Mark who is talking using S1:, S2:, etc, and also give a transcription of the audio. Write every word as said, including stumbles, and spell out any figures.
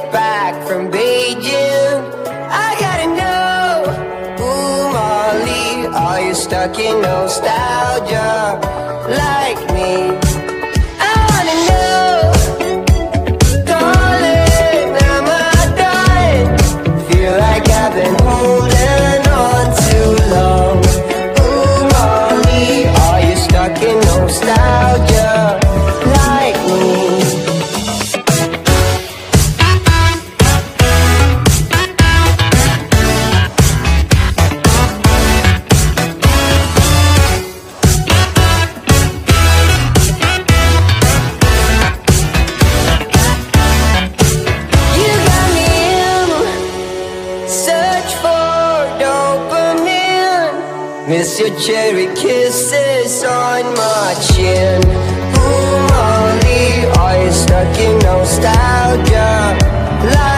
S1: back from Beijing. I gotta know, ooh Molly, are you stuck in nostalgia like me? I wanna know, darling, am I done? Feel like I've been holding on too long. Ooh Molly, are you stuck in nostalgia like me? Miss your cherry kisses on my chin. Ooh, Molly, are you stuck in nostalgia? Like